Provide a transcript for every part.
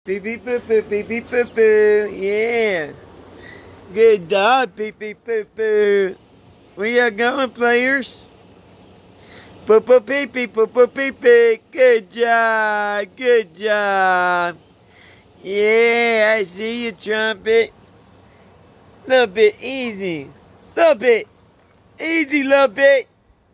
Beep beep boo boo beep beep boo boo. Yeah. Good dog, beep beep boo boo. Where y'all going, players? Boop boop beep beep boop boop beep beep. Good job. Good job. Yeah, I see you, Trumpet. Little bit easy. Little bit. Easy, little bit.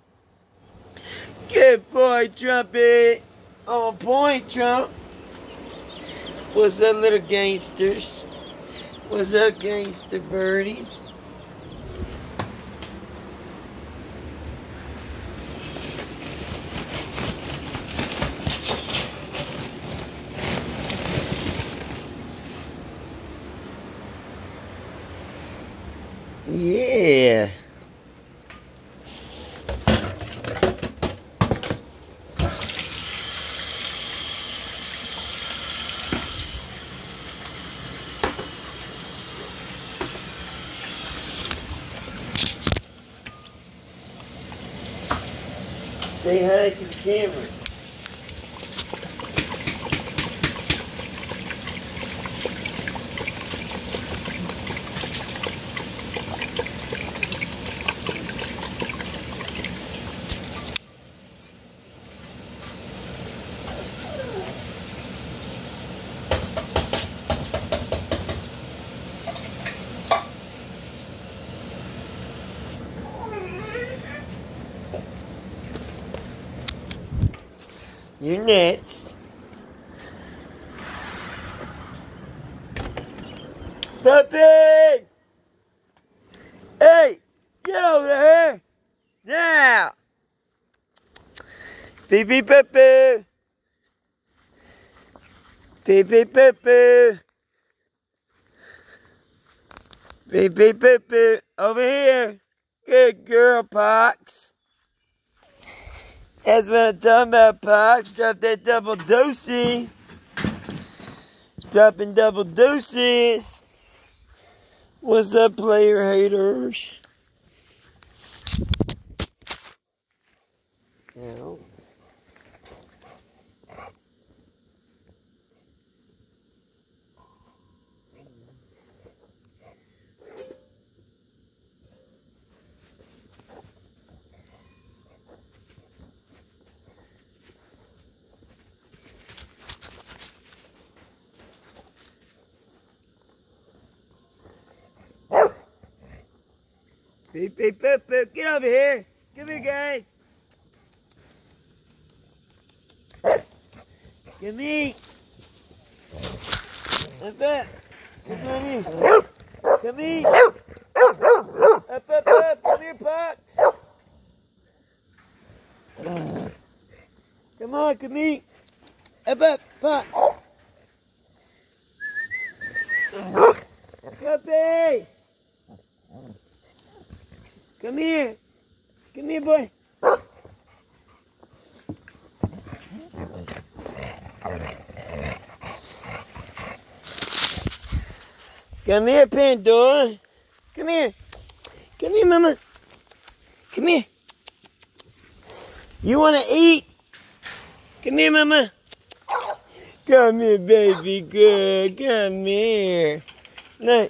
Good boy, Trumpet. On point, Trump. What's up, little gangsters? What's up, gangster birdies? Yeah. Say hi to the camera. You're next. Puppy! Hey! Get over here! Now! Beep beep boo boo! Beep beep boo boo! Beep beep boo boo! Over here! Good girl, Pox! That's what I'm talking about, Pox. Drop that double dosey. Dropping double doses. What's up, player haters? Ow. Beep, beep, boop, boop. Get over here. Come here, guys. Come here. Up, up. Come here. Come here. Up, up, up. Come here, Pox. Come on, come here. Up, up, Pox. Puppy. Come here. Come here, boy. Come here, Pandora. Come here. Come here, Mama. Come here. You want to eat? Come here, Mama. Come here, baby girl. Come here. Look.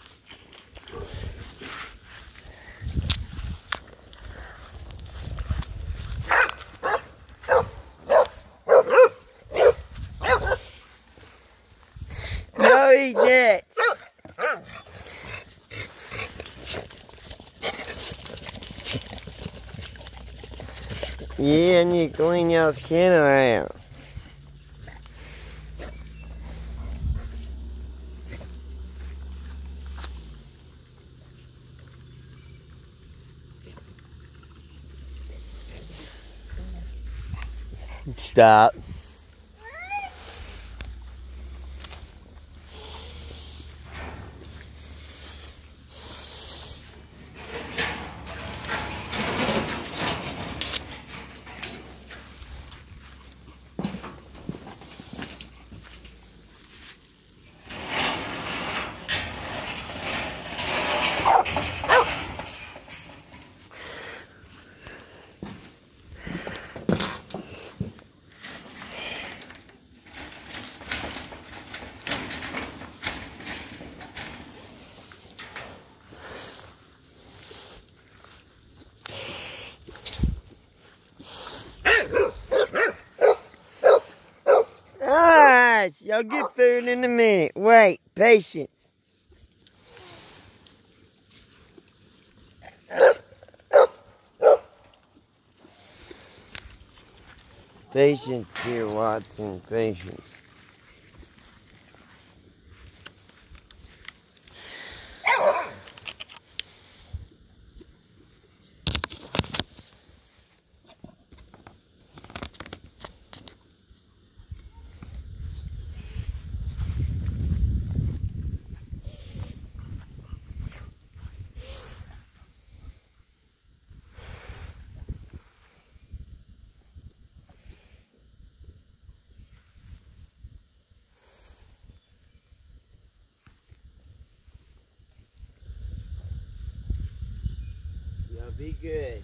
No, eat that. Yeah, I need to clean y'all's kennel out. Stop. Y'all get food in a minute. Wait. Patience. Patience, dear Watson. Patience. Y'all be good.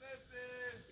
poo poo.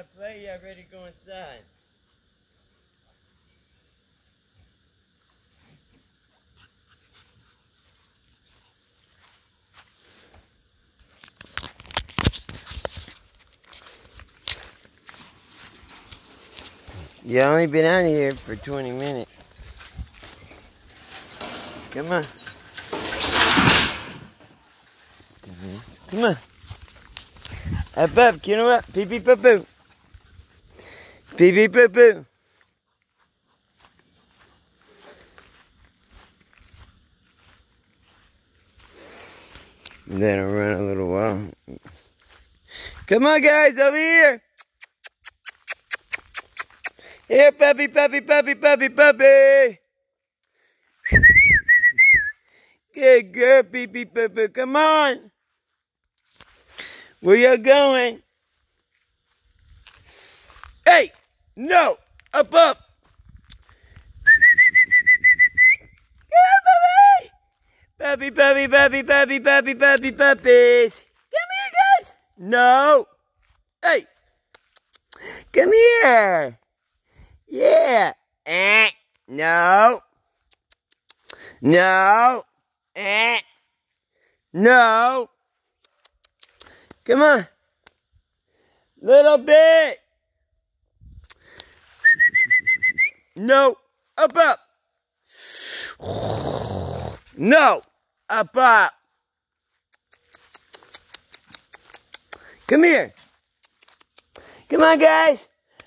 to play? Y'all ready to go inside? You only been out here for 20 minutes. Come on. Come on. Up, get him up. Pee pee poo poo. Pee pee poo poo. Let him run a little while. Come on, guys, over here. Here, puppy, puppy, puppy, puppy, puppy. Good girl, pee pee poo poo. Come on. Where you going? Hey, no, up, up. Come on, puppy. Puppy, puppy, puppy, puppy, puppy, puppy, puppies. Come here, guys. No. Hey, come here. Yeah. No. No. No. Come on. Little bit. No. Up, up. No. Up, up. Come here. Come on, guys.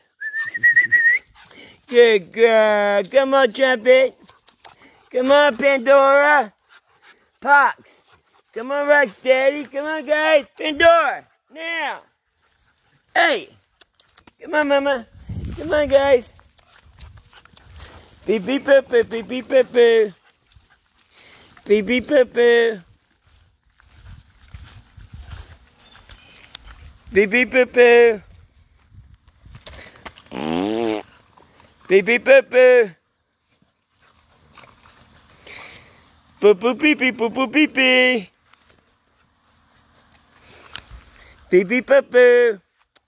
Good girl. Come on, Trumpet. Come on, Pandora. Pox. Come on, Rocksteady. Come on, guys. Pandora. Now. Hey. Come on, Mama. Come on, guys. Beep, beep, poo, poo, beep, beep, poo, poo. Beep, beep, poo, poo. Beep, beep, poo, poo. Beep, beep, poo, poo. Poo, poo, pee, pee, poo, poo, pee, pee. Beep, beep, poo, poo.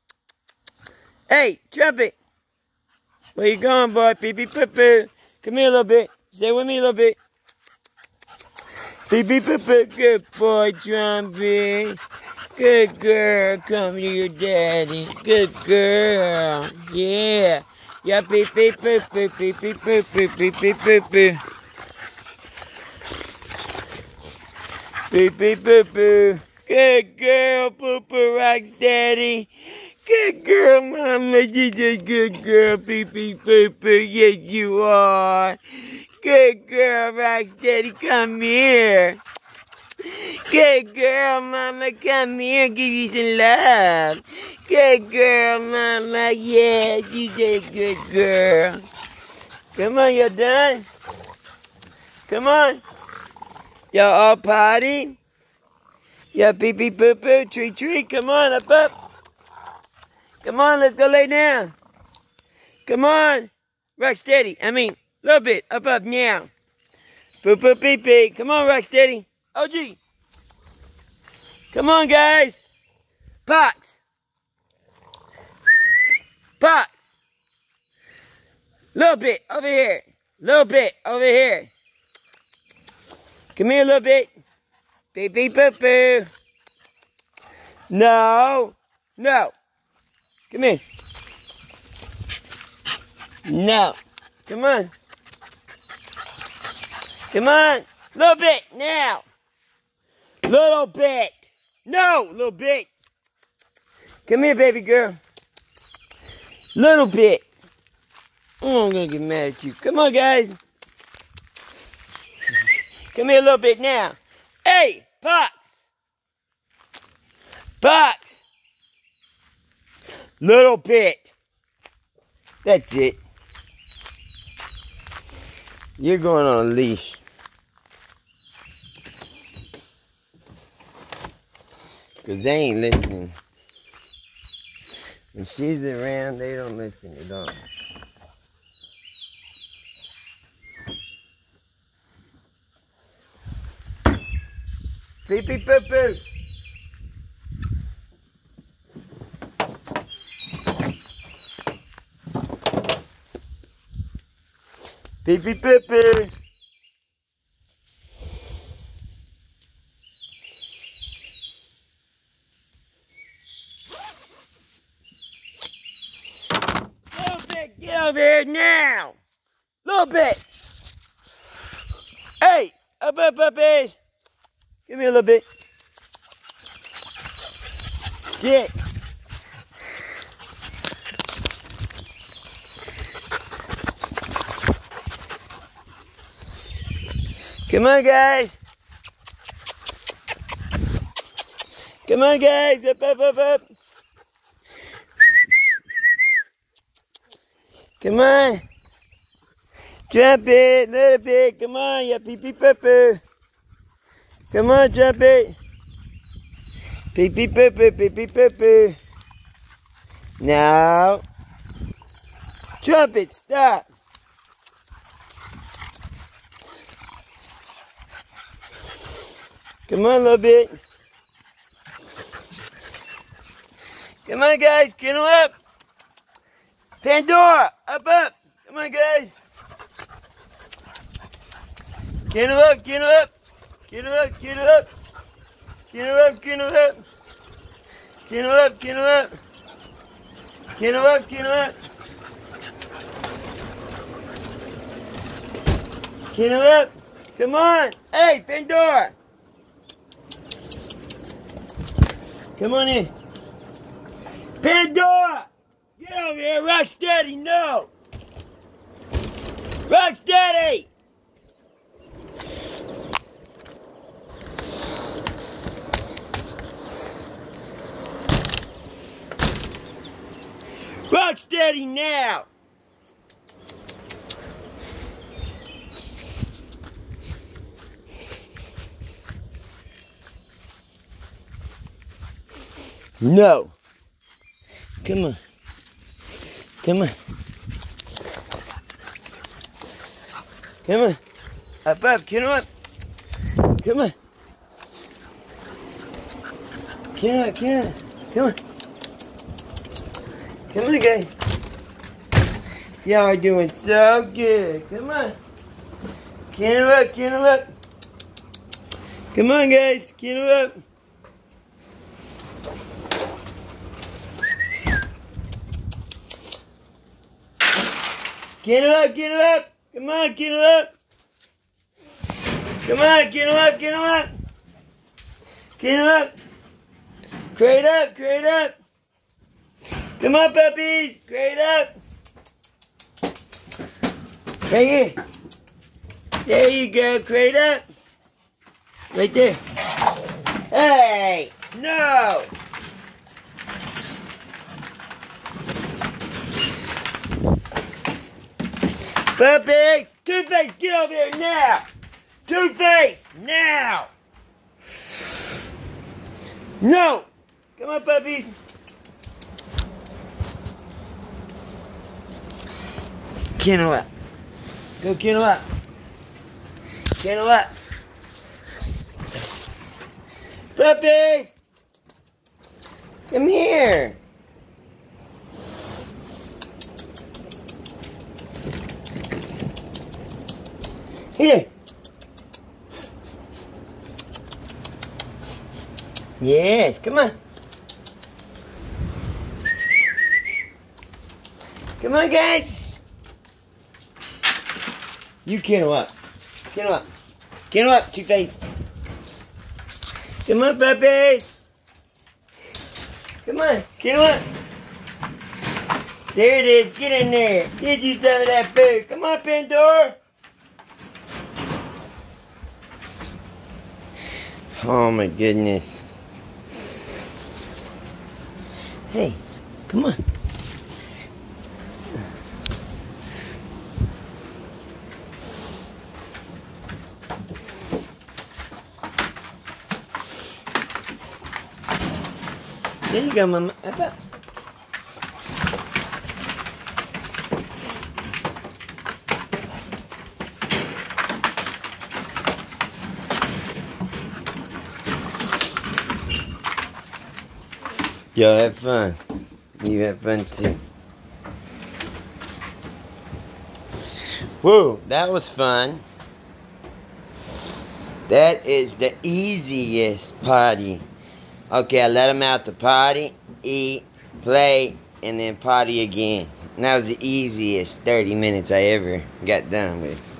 Hey, Trumpet. Where you going, boy? Beep, beep, poo, poo. Come here a little bit. Stay with me a little bit. Beep, beep, poo, poo. Good boy, Trumpet. Good girl. Come to your daddy. Good girl. Yeah. Yeah, beep, beep, poo, poo, beep, beep, poo, poo, beep, beep, poo, poo. Beep, beep, poo, poo. Good girl, Poo Poo Rocksteady. Good girl, Mama. You're a good girl, beep, beep, poo, poo. Yes, you are. Good girl, Rocksteady. Come here. Good girl, Mama. Come here. Give you some love. Good girl, Mama. Yes, you did a good girl. Come on, you done? Come on. Y'all all potty? Yeah, pee pee poo poo, treat treat. Come on, up up. Come on, let's go lay down. Come on. Rocksteady. I mean, a little bit. Up up now. Poo poo pee pee. Come on, Rocksteady. OG. Come on, guys. Pox. Pox. Little bit over here. Little bit over here. Come here a little bit. Beep, beep, poo, poo. No. No. Come here. No. Come on. Come on. Little bit now. Little bit. No. Little bit. Come here, baby girl. Little bit. Oh, I'm going to get mad at you. Come on, guys. Come here a little bit now. Hey, Pox. Pox. Little bit. That's it. You're going on a leash. Because they ain't listening. When she's around, they don't listen at all. Pee pee poo poo. Pee pee poo poo. Little bit, get over here now. Little bit. Hey, up, puppies. Give me a little bit. Sit. Come on, guys. Come on, guys. Up. Come on. Jump it, little bit. Come on, you pee pee poo poo. Come on, jump it. Pee pee poo poo, pee pee poo poo. Now. Jump it, stop. Come on, a little bit. Come on, guys, get them up. Pandora, up. Come on, guys. Get them up. Get them up. Get them up. Get them up. Get them up. Get them up. Get them up. Get them up. Get them up. Get them up. Get them up. Come on. Hey, Pandora. Come on in. Pandora! Get over here, Rocksteady, no! Rocksteady! Rocksteady now! No. Come on. Come on. Come on. Up, get him up. Come on. Get on. Come on. Come on, guys. Y'all are doing so good. Come on. Get him up. Come on, guys. Get him up. Get him up. Come on, get him up. Come on, get him up. Get him up. Crate up. Come on, puppies. Crate up. Right here. There you go, crate up. Right there. Hey, no. Puppy! Two-Face, get over here now! Two-Face, now! No! Come on, puppies! Kennel up. Go kennel up. Kennel up. Puppies! Come here! Here. Yes, come on. Come on, guys. You kennel up. Kennel up, Two-Face. Come on, puppies. Come on, kennel up. There it is. Get in there. Get you some of that food. Come on, Pandora. Oh my goodness. Hey, come on. There you go, Mama. Up, up. Y'all have fun. You have fun too. Whoa, that was fun. That is the easiest potty. Okay, I let him out to potty, eat, play, and then potty again. And that was the easiest 30 minutes I ever got done with.